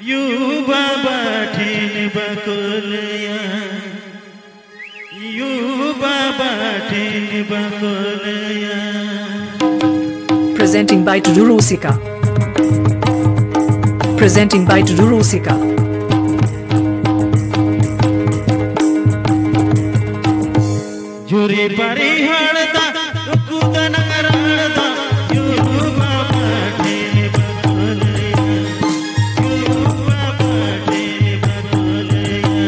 Yuva बाठिन बकुलया Yuva बाठिन बकुलया. Presenting by Tudu Rusika. Presenting by Tudu Rusika. JURI PARI HORDO OKU DANANG ROR Yuva बाठिन बकुलया Yuva बाठिन बकुलया.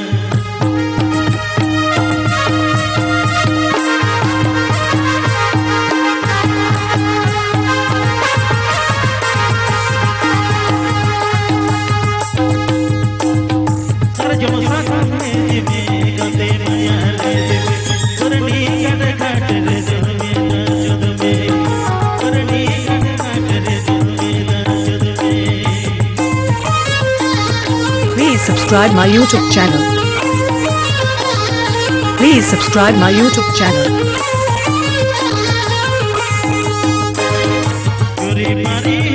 Please subscribe my YouTube channel. Please subscribe my YouTube channel. JURI PARI